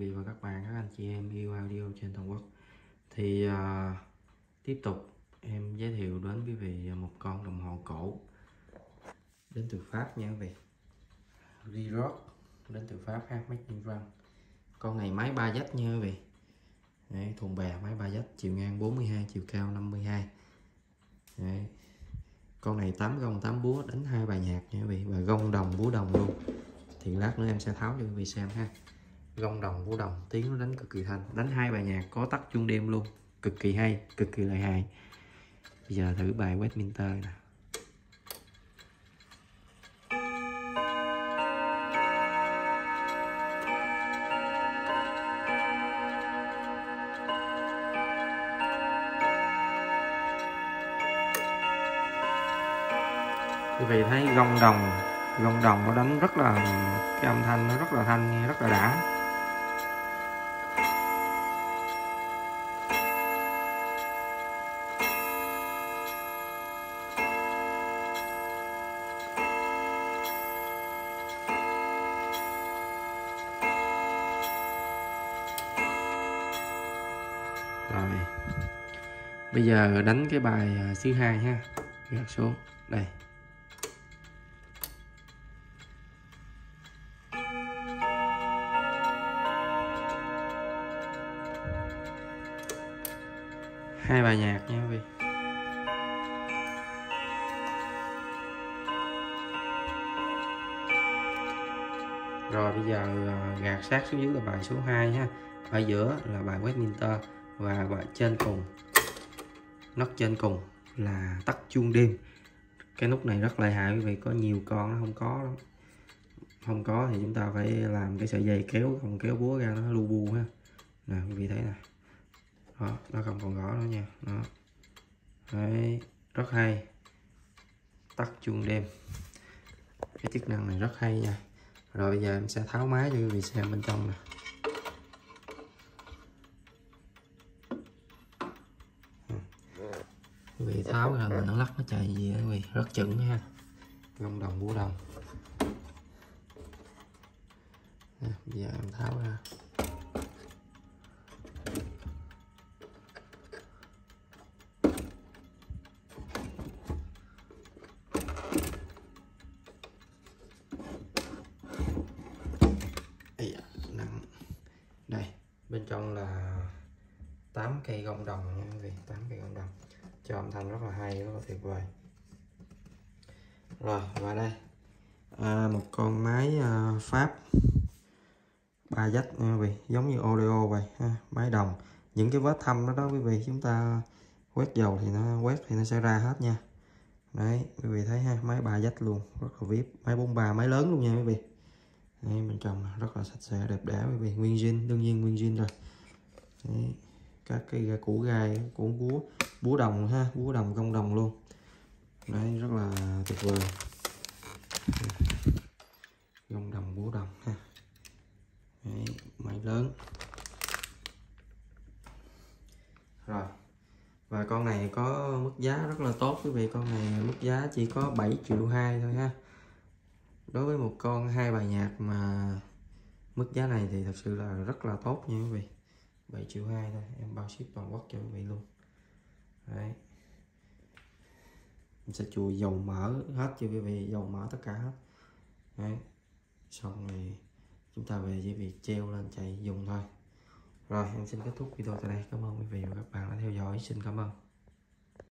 vị và các bạn, các anh chị em yêu audio trên toàn quốc. Thì tiếp tục em giới thiệu đến quý vị một con đồng hồ cổ đến từ Pháp nha quý vị. Reebok đến từ Pháp, Made in France. Con này máy 3 dách nha quý vị. Đấy, thùng bè máy 3 dách, chiều ngang 42, chiều cao 52. Đấy. Con này 8 gông 8 búa, đánh 2 bài nhạc nha quý vị, và gông đồng búa đồng luôn. Thì lát nữa em sẽ tháo cho quý vị xem ha. Gông đồng búa đồng, tiếng nó đánh cực kỳ thanh, đánh 2 bài nhạc có tắt chuông đêm luôn, cực kỳ hay, cực kỳ lợi hại. Bây giờ thử bài Westminster nè. Quý vị thấy gông đồng nó đánh rất là, cái âm thanh nó rất là thanh, nghe rất là đã. Rồi bây giờ đánh cái bài thứ hai ha, gạt xuống đây. Hai bài nhạc nha quý vị. Rồi bây giờ gạt sát xuống dưới là bài số 2 ha. Ở giữa là bài Westminster, và bài trên cùng, nốt trên cùng là tắt chuông đêm. Cái nút này rất lợi hại quý vị, có nhiều con nó không có lắm. Không có thì chúng ta phải làm cái sợi dây kéo, không kéo búa ra nó lu bu ha. Nè quý vị thấy nè. Đó, nó không còn gõ nữa nha. Đó. Đấy, rất hay. Tắt chuông đêm. Cái chức năng này rất hay nha. Rồi bây giờ em sẽ tháo máy cho quý vị xem bên trong nè. Quý vị tháo ra mình nó lắc nó chạy gì đó quý vị, rất chững ha. Gông đồng búa đồng. Bây giờ em tháo ra. Nặng. Đây, bên trong là 8 cây gông đồng nha quý vị, 8 cây gông đồng. Cho âm thanh rất là hay, rất là tuyệt vời. Rồi, và đây một con máy Pháp 3 dách nha quý vị, giống như Odeo vậy ha, máy đồng. Những cái vết thâm đó quý vị, chúng ta quét dầu thì nó sẽ ra hết nha. Đấy, quý vị thấy ha, máy 3 dách luôn, rất là vip, máy 43, máy lớn luôn nha quý vị. Đấy, bên trong rất là sạch sẽ, đẹp đẽ quý vị, nguyên zin, đương nhiên nguyên zin rồi. Đấy, các cái củ gai của búa đồng ha, búa đồng gông đồng luôn. Đấy, rất là tuyệt vời. Gông đồng búa đồng ha. Đấy, máy lớn. Rồi, và con này có mức giá rất là tốt quý vị. Con này mức giá chỉ có 7,2 triệu thôi ha. Đối với một con 2 bài nhạc mà mức giá này thì thật sự là rất là tốt nha quý vị. 7,2 triệu thôi, em bao ship toàn quốc cho quý vị luôn. Đấy, em sẽ chùi dầu mỡ hết cho quý vị, dầu mỡ tất cả hết. Đấy, xong rồi chúng ta về chỉ việc treo lên chạy dùng thôi. Rồi em xin kết thúc video tại đây. Cảm ơn quý vị và các bạn đã theo dõi. Xin cảm ơn.